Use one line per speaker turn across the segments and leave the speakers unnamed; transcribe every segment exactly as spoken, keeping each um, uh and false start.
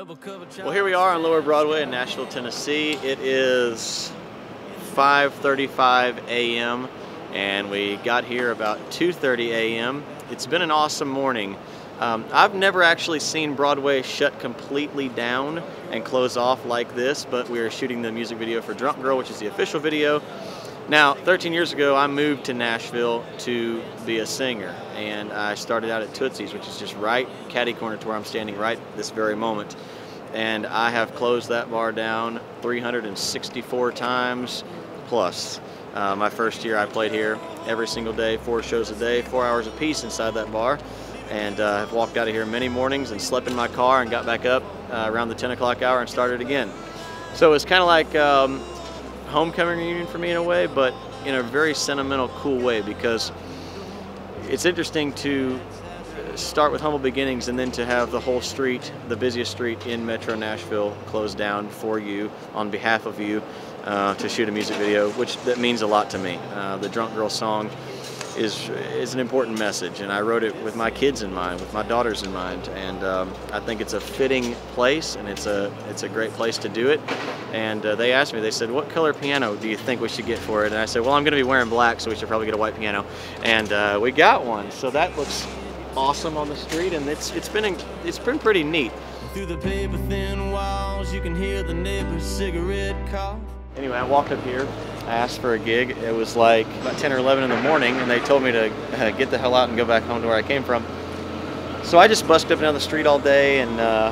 Well, here we are on Lower Broadway in Nashville, Tennessee. It is five thirty-five a m and we got here about two thirty a m It's been an awesome morning. Um, I've never actually seen Broadway shut completely down and close off like this, but we are shooting the music video for Drunk Girl, which is the official video. Now, thirteen years ago, I moved to Nashville to be a singer, and I started out at Tootsie's, which is just right catty corner to where I'm standing right this very moment. And I have closed that bar down three hundred sixty-four times plus. Uh, my first year, I played here every single day, four shows a day, four hours apiece inside that bar. And uh, I've walked out of here many mornings and slept in my car and got back up uh, around the ten o'clock hour and started again. So it's kind of like um, homecoming reunion for me in a way, but in a very sentimental, cool way, because it's interesting to start with humble beginnings and then to have the whole street, the busiest street in Metro Nashville, closed down for you, on behalf of you, uh, to shoot a music video, which that means a lot to me. Uh, the Drunk Girl song is is an important message, and I wrote it with my kids in mind, with my daughters in mind, and um, I think it's a fitting place, and it's a it's a great place to do it. And uh, they asked me, they said, what color piano do you think we should get for it? And I said, well, I'm going to be wearing black, so we should probably get a white piano. And uh, we got one, so that looks awesome on the street, and it's it's been it's been pretty neat. Through the paper thin walls, you can hear the neighbor's cigarette cough. Anyway, I walked up here. I asked for a gig. It was like about ten or eleven in the morning, and they told me to uh, get the hell out and go back home to where I came from. So I just busked up and down the street all day and uh,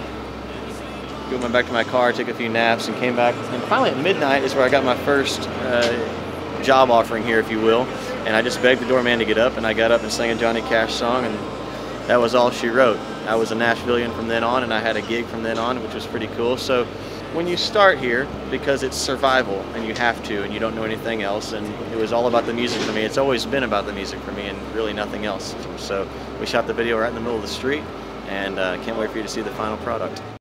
went back to my car, took a few naps, and came back. And finally at midnight is where I got my first uh, job offering here, if you will. And I just begged the doorman to get up, and I got up and sang a Johnny Cash song, and that was all she wrote. I was a Nashvilleian from then on, and I had a gig from then on, which was pretty cool. So when you start here, because it's survival and you have to and you don't know anything else, and it was all about the music for me. It's always been about the music for me and really nothing else. So we shot the video right in the middle of the street, and uh, can't wait for you to see the final product.